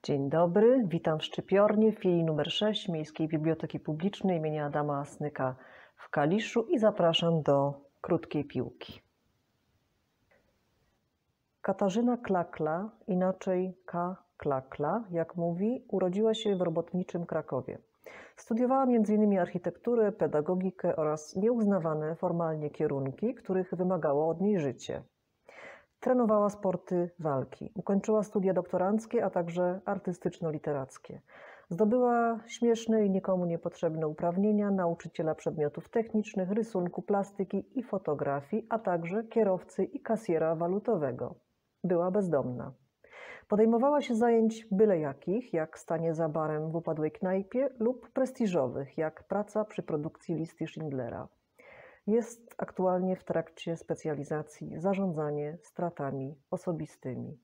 Dzień dobry, witam w Szczypiorni, w filii numer 6 Miejskiej Biblioteki Publicznej im. Adama Asnyka w Kaliszu i zapraszam do krótkiej piłki. Katarzyna Klakla, inaczej K. Klakla, jak mówi, urodziła się w robotniczym Krakowie. Studiowała m.in. architekturę, pedagogikę oraz nieuznawane formalnie kierunki, których wymagało od niej życie. Trenowała sporty walki. Ukończyła studia doktoranckie, a także artystyczno-literackie. Zdobyła śmieszne i nikomu niepotrzebne uprawnienia nauczyciela przedmiotów technicznych, rysunku, plastyki i fotografii, a także kierowcy i kasjera walutowego. Była bezdomna. Podejmowała się zajęć byle jakich, jak stanie za barem w upadłej knajpie, lub prestiżowych, jak praca przy produkcji listy Schindlera. Jest aktualnie w trakcie specjalizacji zarządzanie stratami osobistymi.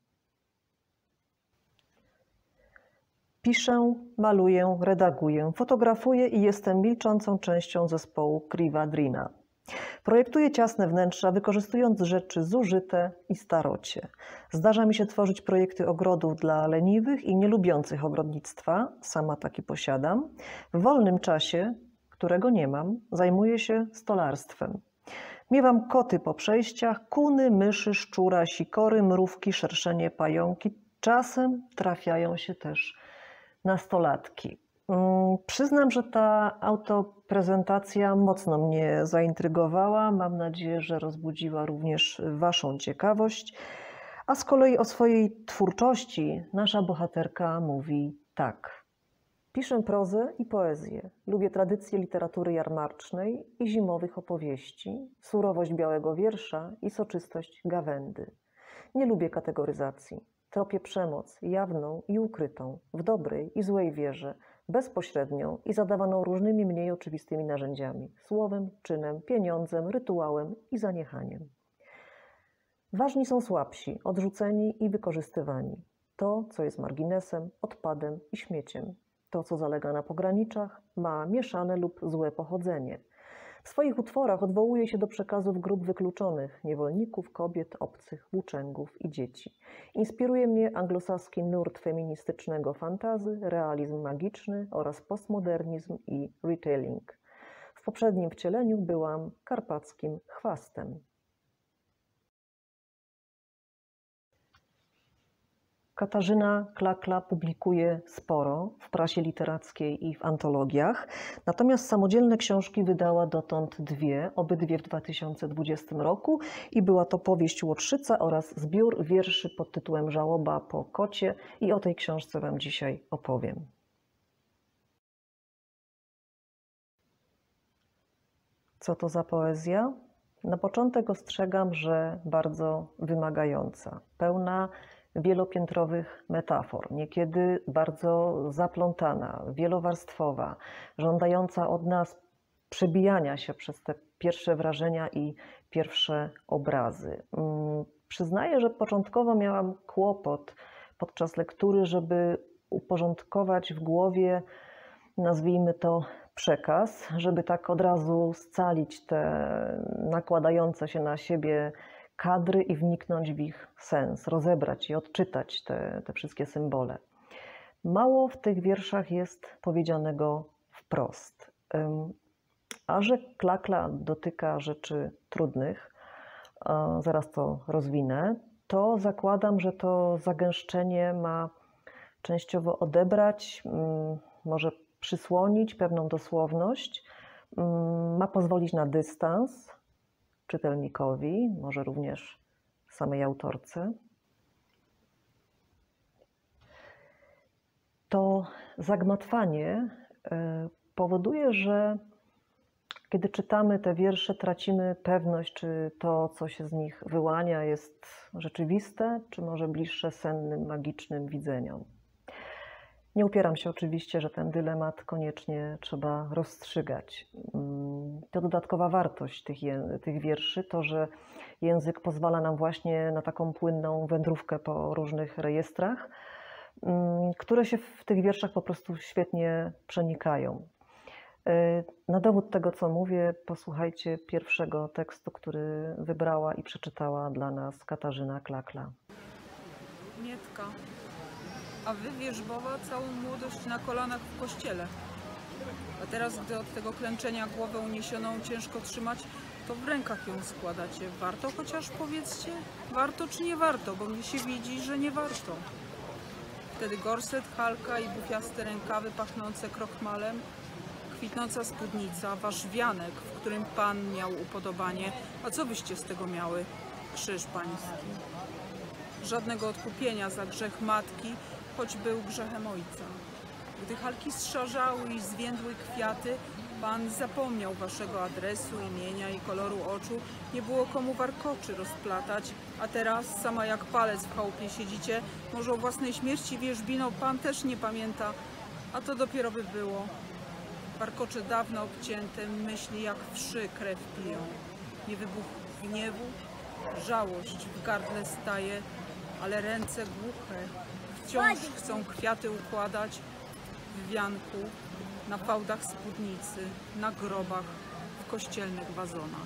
Piszę, maluję, redaguję, fotografuję i jestem milczącą częścią zespołu Kriva Drina. Projektuję ciasne wnętrza, wykorzystując rzeczy zużyte i starocie. Zdarza mi się tworzyć projekty ogrodów dla leniwych i nielubiących ogrodnictwa, sama taki posiadam. W wolnym czasie, którego nie mam, zajmuję się stolarstwem. Miewam koty po przejściach, kuny, myszy, szczura, sikory, mrówki, szerszenie, pająki. Czasem trafiają się też nastolatki. Przyznam, że ta autoprezentacja mocno mnie zaintrygowała. Mam nadzieję, że rozbudziła również Waszą ciekawość. A z kolei o swojej twórczości nasza bohaterka mówi tak. Piszę prozę i poezję. Lubię tradycję literatury jarmarcznej i zimowych opowieści, surowość białego wiersza i soczystość gawędy. Nie lubię kategoryzacji. Tropię przemoc jawną i ukrytą, w dobrej i złej wierze, bezpośrednią i zadawaną różnymi mniej oczywistymi narzędziami, słowem, czynem, pieniądzem, rytuałem i zaniechaniem. Ważni są słabsi, odrzuceni i wykorzystywani. To, co jest marginesem, odpadem i śmieciem. To, co zalega na pograniczach, ma mieszane lub złe pochodzenie. W swoich utworach odwołuje się do przekazów grup wykluczonych, niewolników, kobiet, obcych, włóczęgów i dzieci. Inspiruje mnie anglosaski nurt feministycznego fantasy, realizm magiczny oraz postmodernizm i retelling. W poprzednim wcieleniu byłam karpackim chwastem. Katarzyna Klakla publikuje sporo w prasie literackiej i w antologiach, natomiast samodzielne książki wydała dotąd dwie, obydwie w 2020 roku i była to powieść Łotrzyca oraz zbiór wierszy pod tytułem Żałoba po kocie i o tej książce Wam dzisiaj opowiem. Co to za poezja? Na początek ostrzegam, że bardzo wymagająca, pełna wielopiętrowych metafor, niekiedy bardzo zaplątana, wielowarstwowa, żądająca od nas przebijania się przez te pierwsze wrażenia i pierwsze obrazy. Przyznaję, że początkowo miałam kłopot podczas lektury, żeby uporządkować w głowie, nazwijmy to, przekaz, żeby tak od razu scalić te nakładające się na siebie kadry i wniknąć w ich sens, rozebrać i odczytać te wszystkie symbole. Mało w tych wierszach jest powiedzianego wprost. A że Klakla dotyka rzeczy trudnych, zaraz to rozwinę, to zakładam, że to zagęszczenie ma częściowo odebrać, może przysłonić pewną dosłowność, ma pozwolić na dystans czytelnikowi, może również samej autorce. To zagmatwanie powoduje, że kiedy czytamy te wiersze, tracimy pewność, czy to, co się z nich wyłania, jest rzeczywiste, czy może bliższe sennym, magicznym widzeniom. Nie upieram się oczywiście, że ten dylemat koniecznie trzeba rozstrzygać. To dodatkowa wartość tych wierszy, to, że język pozwala nam właśnie na taką płynną wędrówkę po różnych rejestrach, które się w tych wierszach po prostu świetnie przenikają. Na dowód tego, co mówię, posłuchajcie pierwszego tekstu, który wybrała i przeczytała dla nas Katarzyna Klakla. Mietko. a wy wierzbowa całą młodość na kolanach w kościele. A teraz, gdy od tego klęczenia głowę uniesioną ciężko trzymać, to w rękach ją składacie. Warto chociaż powiedzcie? Warto czy nie warto? Bo mnie się widzi, że nie warto. Wtedy gorset, halka i bufiaste rękawy pachnące krochmalem, kwitnąca spódnica, wasz wianek, w którym Pan miał upodobanie. A co byście z tego miały? Krzyż pański. Żadnego odkupienia za grzech matki, choć był grzechem ojca. Gdy halki zszarzały i zwiędły kwiaty, Pan zapomniał waszego adresu, imienia i koloru oczu. Nie było komu warkoczy rozplatać, a teraz, sama jak palec w chałupie siedzicie, może o własnej śmierci wierzbino Pan też nie pamięta, a to dopiero by było. Warkocze dawno obcięte, myśli jak wszy krew piją. Nie wybuch gniewu, żałość w gardle staje, ale ręce głuche wciąż chcą kwiaty układać w wianku, na fałdach spódnicy, na grobach, w kościelnych wazonach.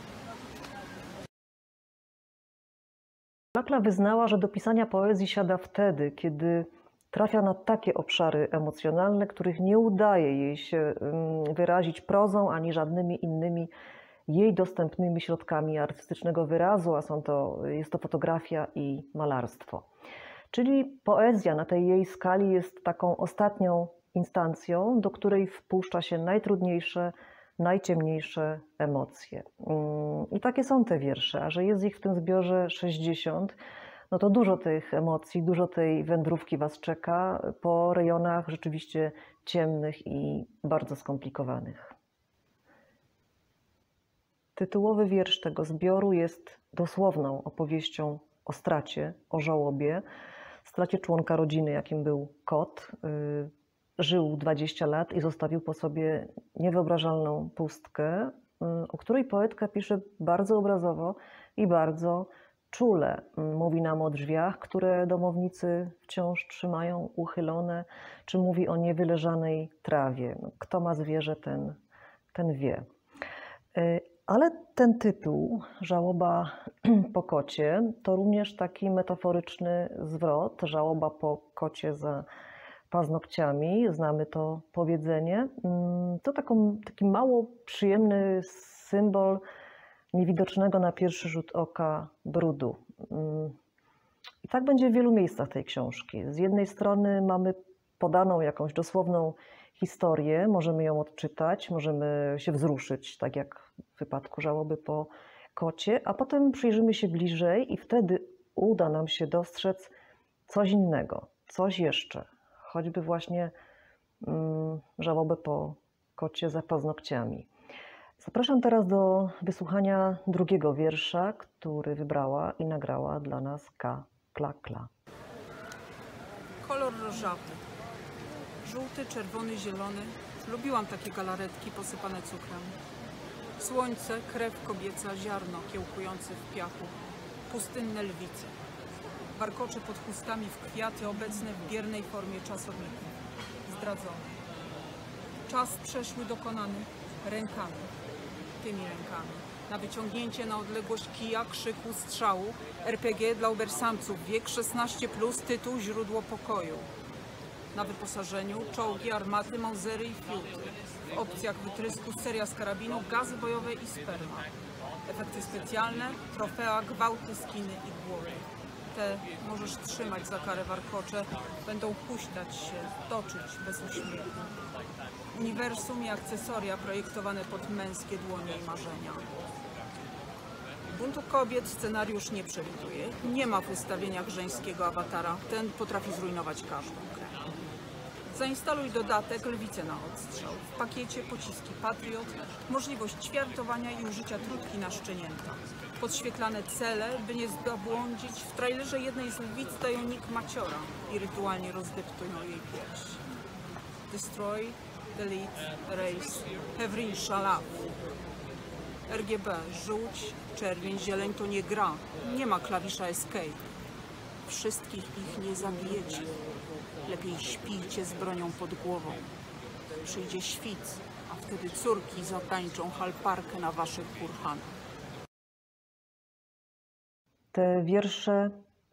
Klakla wyznała, że do pisania poezji siada wtedy, kiedy trafia na takie obszary emocjonalne, których nie udaje jej się wyrazić prozą ani żadnymi innymi jej dostępnymi środkami artystycznego wyrazu, a jest to fotografia i malarstwo. Czyli poezja na tej jej skali jest taką ostatnią instancją, do której wpuszcza się najtrudniejsze, najciemniejsze emocje. I takie są te wiersze, a że jest ich w tym zbiorze 60, no to dużo tych emocji, dużo tej wędrówki was czeka po rejonach rzeczywiście ciemnych i bardzo skomplikowanych. Tytułowy wiersz tego zbioru jest dosłowną opowieścią o stracie, o żałobie, stracie członka rodziny, jakim był kot. Żył 20 lat i zostawił po sobie niewyobrażalną pustkę, o której poetka pisze bardzo obrazowo i bardzo czule. Mówi nam o drzwiach, które domownicy wciąż trzymają uchylone, czy mówi o niewyleżanej trawie. Kto ma zwierzę, ten wie. Ale ten tytuł, Żałoba po kocie, to również taki metaforyczny zwrot, żałoba po kocie za paznokciami, znamy to powiedzenie. To taki mało przyjemny symbol niewidocznego na pierwszy rzut oka brudu. I tak będzie w wielu miejscach tej książki. Z jednej strony mamy podaną jakąś dosłowną historię, możemy ją odczytać, możemy się wzruszyć, tak jak w wypadku żałoby po kocie, a potem przyjrzymy się bliżej i wtedy uda nam się dostrzec coś innego, coś jeszcze, choćby właśnie żałobę po kocie za paznokciami. Zapraszam teraz do wysłuchania drugiego wiersza, który wybrała i nagrała dla nas Klakla. Kolor różowy. Żółty, czerwony, zielony. Lubiłam takie galaretki posypane cukrem. Słońce, krew kobieca, ziarno kiełkujące w piachu. Pustynne lwice. Warkocze pod chustami w kwiaty, obecne w biernej formie czasowników. Zdradzone. Czas przeszły dokonany rękami. Tymi rękami. Na wyciągnięcie na odległość kija, krzyku, strzału. RPG dla ubersamców. Wiek 16+, tytuł Źródło pokoju. Na wyposażeniu czołgi, armaty, mausery i fiuty. W opcjach wytrysku seria z karabinów, gazy bojowe i sperma. Efekty specjalne, trofea, gwałty, skiny i głowy. Te możesz trzymać za karę warkocze, będą huśtać się, toczyć bez uśmiechu. Uniwersum i akcesoria projektowane pod męskie dłonie i marzenia. Buntu kobiet scenariusz nie przewiduje. Nie ma w ustawieniach żeńskiego awatara. Ten potrafi zrujnować każdą grę. Zainstaluj dodatek Lwice na odstrzał. W pakiecie pociski Patriot, możliwość ćwiartowania i użycia trutki na szczenięta. Podświetlane cele, by nie zabłądzić. W trailerze jednej z lwic dają nick Maciora i rytualnie rozdeptują jej pierś. Destroy, delete, erase, Hevrin Shalaf. RGB, żółć, czerwień, zieleń to nie gra. Nie ma klawisza escape. Wszystkich ich nie zabijecie. Lepiej śpijcie z bronią pod głową. Przyjdzie świt, a wtedy córki zatańczą halparkę na waszych kurhanach. Te wiersze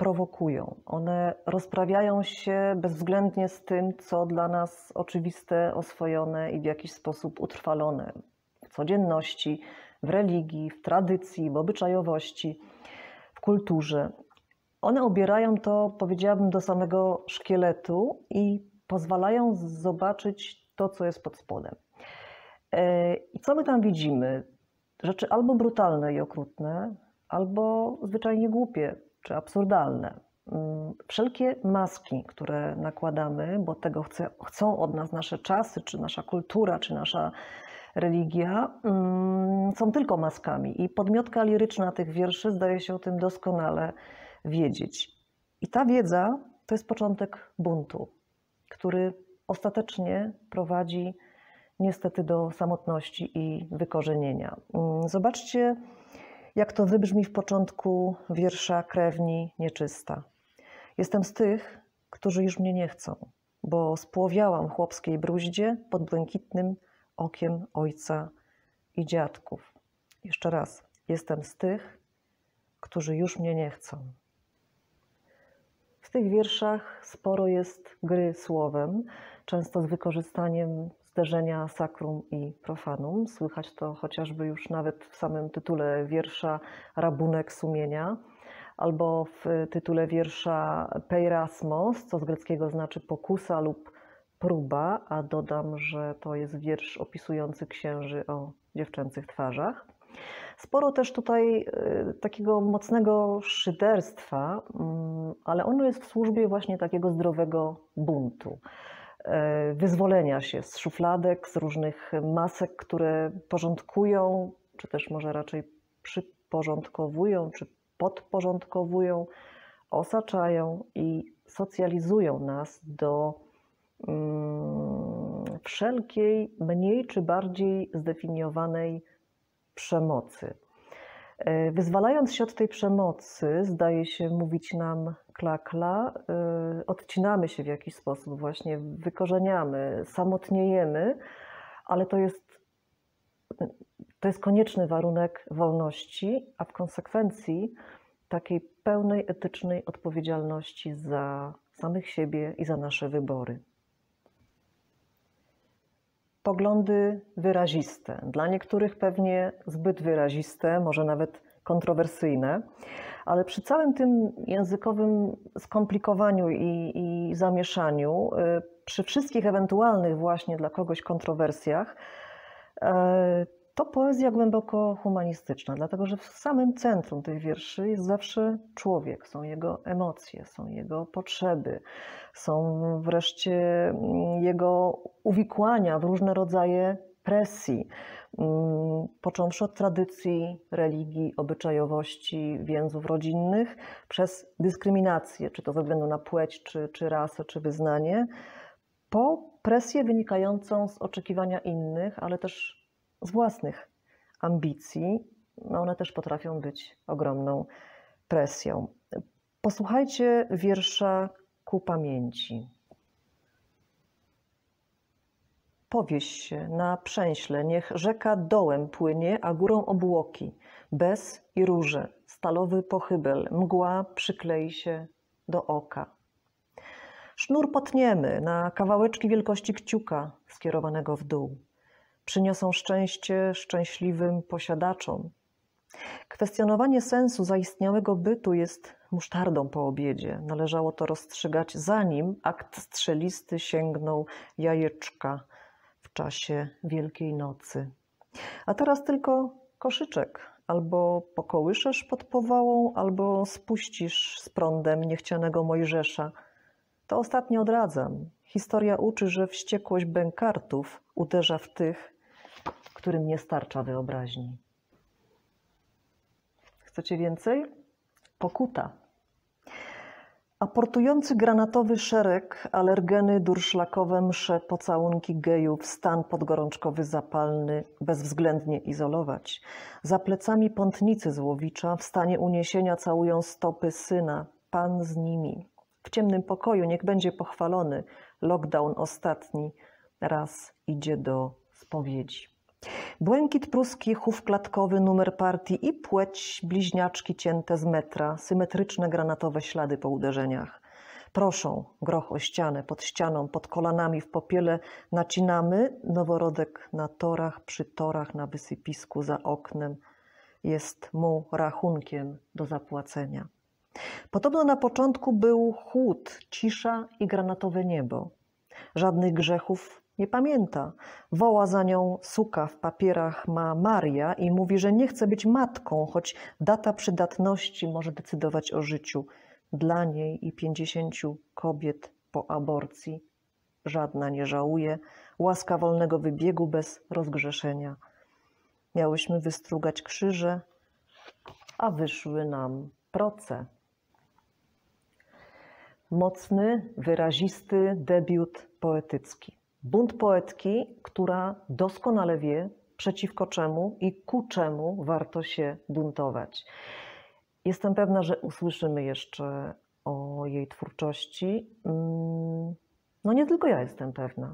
prowokują. One rozprawiają się bezwzględnie z tym, co dla nas oczywiste, oswojone i w jakiś sposób utrwalone w codzienności, w religii, w tradycji, w obyczajowości, w kulturze. One obierają to, powiedziałabym, do samego szkieletu i pozwalają zobaczyć to, co jest pod spodem. I co my tam widzimy? Rzeczy albo brutalne i okrutne, albo zwyczajnie głupie czy absurdalne. Wszelkie maski, które nakładamy, bo tego chcą od nas nasze czasy, czy nasza kultura, czy nasza religia, są tylko maskami. I podmiotka liryczna tych wierszy zdaje się o tym doskonale wiedzieć. I ta wiedza to jest początek buntu, który ostatecznie prowadzi niestety do samotności i wykorzenienia. Zobaczcie, jak to wybrzmi w początku wiersza Krewni Nieczysta. Jestem z tych, którzy już mnie nie chcą, bo spłowiałam w chłopskiej bruździe pod błękitnym okiem ojca i dziadków. Jeszcze raz, jestem z tych, którzy już mnie nie chcą. W tych wierszach sporo jest gry słowem, często z wykorzystaniem zderzenia sakrum i profanum. Słychać to chociażby już nawet w samym tytule wiersza Rabunek sumienia, albo w tytule wiersza Peirasmos, co z greckiego znaczy pokusa lub próba, a dodam, że to jest wiersz opisujący księży o dziewczęcych twarzach. Sporo też tutaj takiego mocnego szyderstwa, ale ono jest w służbie właśnie takiego zdrowego buntu, wyzwolenia się z szufladek, z różnych masek, które porządkują, czy też może raczej przyporządkowują, czy podporządkowują, osaczają i socjalizują nas do wszelkiej mniej czy bardziej zdefiniowanej przemocy. Wyzwalając się od tej przemocy, zdaje się mówić nam Klakla, odcinamy się w jakiś sposób, właśnie wykorzeniamy, samotniejemy, ale to jest konieczny warunek wolności, a w konsekwencji takiej pełnej etycznej odpowiedzialności za samych siebie i za nasze wybory. Poglądy wyraziste, dla niektórych pewnie zbyt wyraziste, może nawet kontrowersyjne, ale przy całym tym językowym skomplikowaniu i zamieszaniu, przy wszystkich ewentualnych właśnie dla kogoś kontrowersjach, to poezja głęboko humanistyczna, dlatego że w samym centrum tych wierszy jest zawsze człowiek, są jego emocje, są jego potrzeby, są wreszcie jego uwikłania w różne rodzaje presji, począwszy od tradycji, religii, obyczajowości, więzów rodzinnych, przez dyskryminację, czy to ze względu na płeć, czy rasę, czy wyznanie, po presję wynikającą z oczekiwania innych, ale też z własnych ambicji. No one też potrafią być ogromną presją. Posłuchajcie wiersza Ku pamięci. Powieś się na przęśle, niech rzeka dołem płynie, a górą obłoki, bez i róże, stalowy pochybel, mgła przyklei się do oka. Sznur potniemy na kawałeczki wielkości kciuka skierowanego w dół. Przyniosą szczęście szczęśliwym posiadaczom. Kwestionowanie sensu zaistniałego bytu jest musztardą po obiedzie. Należało to rozstrzygać, zanim akt strzelisty sięgnął jajeczka w czasie Wielkiej Nocy. A teraz tylko koszyczek. Albo pokołyszesz pod powałą, albo spuścisz z prądem niechcianego Mojżesza. To ostatnie odradzam. Historia uczy, że wściekłość bękartów uderza w tych, którym nie starcza wyobraźni. Chcecie więcej? Pokuta. Aportujący granatowy szereg, alergeny durszlakowe, msze, pocałunki gejów, stan podgorączkowy zapalny bezwzględnie izolować. Za plecami pątnicy złowicza, w stanie uniesienia całują stopy syna, Pan z nimi. W ciemnym pokoju niech będzie pochwalony, lockdown ostatni raz idzie do spowiedzi. Błękit pruski, chów klatkowy, numer partii i płeć, bliźniaczki cięte z metra, symetryczne granatowe ślady po uderzeniach. Proszą, groch o ścianę, pod ścianą, pod kolanami w popiele nacinamy, noworodek na torach, przy torach, na wysypisku, za oknem. Jest mu rachunkiem do zapłacenia. Podobno na początku był chłód, cisza i granatowe niebo. Żadnych grzechów nie pamięta. Woła za nią suka w papierach ma Maria i mówi, że nie chce być matką, choć data przydatności może decydować o życiu. Dla niej i 50 kobiet po aborcji żadna nie żałuje. Łaska wolnego wybiegu bez rozgrzeszenia. Miałyśmy wystrugać krzyże, a wyszły nam proce. Mocny, wyrazisty debiut poetycki. Bunt poetki, która doskonale wie, przeciwko czemu i ku czemu warto się buntować. Jestem pewna, że usłyszymy jeszcze o jej twórczości. No nie tylko ja jestem pewna.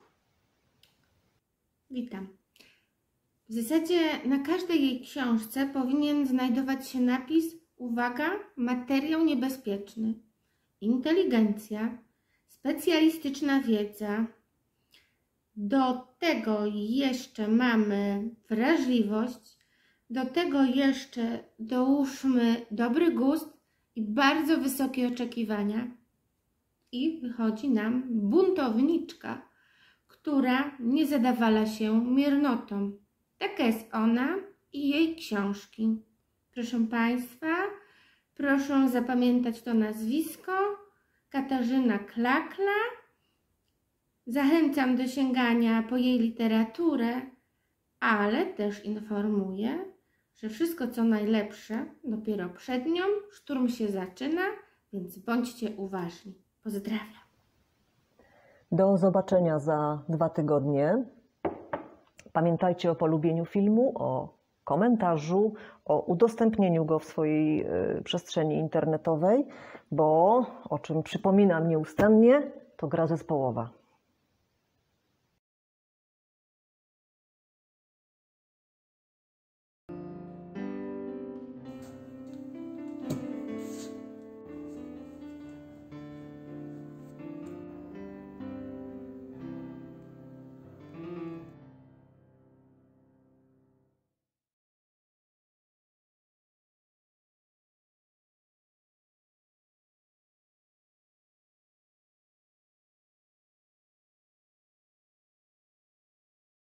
Witam. W zasadzie na każdej jej książce powinien znajdować się napis: uwaga, materiał niebezpieczny. Inteligencja, specjalistyczna wiedza. Do tego jeszcze mamy wrażliwość, do tego jeszcze dołóżmy dobry gust i bardzo wysokie oczekiwania. I wychodzi nam buntowniczka, która nie zadawala się miernotą. Taka jest ona i jej książki. Proszę Państwa, proszę zapamiętać to nazwisko: Katarzyna Klakla. Zachęcam do sięgania po jej literaturę, ale też informuję, że wszystko co najlepsze dopiero przed nią, szturm się zaczyna, więc bądźcie uważni. Pozdrawiam. Do zobaczenia za 2 tygodnie. Pamiętajcie o polubieniu filmu, o komentarzu, o udostępnieniu go w swojej przestrzeni internetowej, bo, o czym przypominam nieustannie, to gra zespołowa.